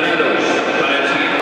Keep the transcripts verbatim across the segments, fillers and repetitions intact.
Preparados para el siguiente.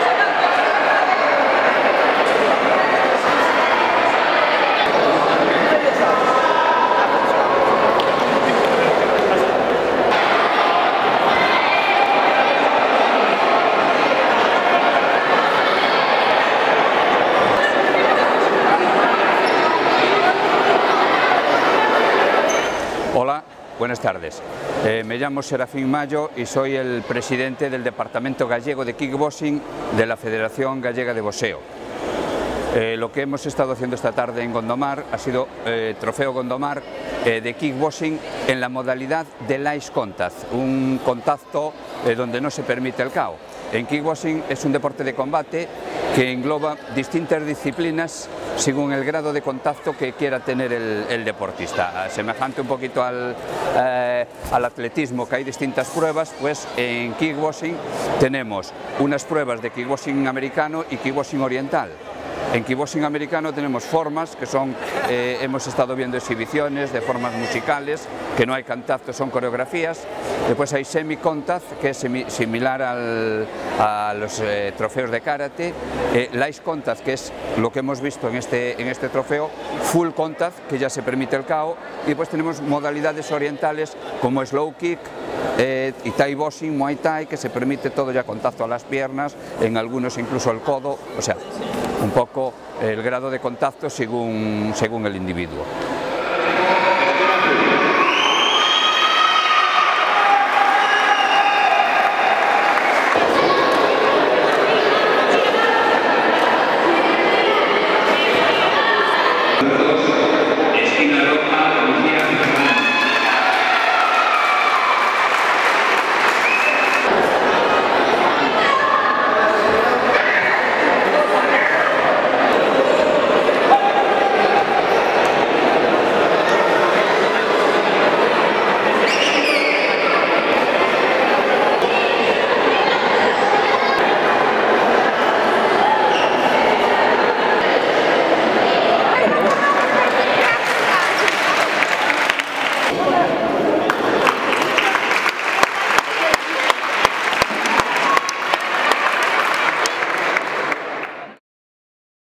Hola, buenas tardes. Eh, me llamo Serafín Mayo y soy el presidente del Departamento Gallego de Kickboxing de la Federación Gallega de Boxeo. Eh, lo que hemos estado haciendo esta tarde en Gondomar ha sido eh, Trofeo Gondomar eh, de Kickboxing en la modalidad de Light Contact, un contacto eh, donde no se permite el K O. En Kickboxing es un deporte de combate que engloba distintas disciplinas según el grado de contacto que quiera tener el, el deportista. Semejante un poquito al, eh, al atletismo, que hay distintas pruebas, pues en kickboxing tenemos unas pruebas de kickboxing americano y kickboxing oriental. En kickboxing americano tenemos formas que son, eh, hemos estado viendo exhibiciones de formas musicales, que no hay contacto, son coreografías. Después hay semi-contact, que es semi similar al, a los eh, trofeos de karate. Eh, light contact, que es lo que hemos visto en este, en este trofeo. Full contact, que ya se permite el K O. Y después tenemos modalidades orientales como slow kick, Eh, y Thai boxing, Muay Thai, que se permite todo ya contacto a las piernas, en algunos incluso el codo, o sea, un poco el grado de contacto según, según el individuo.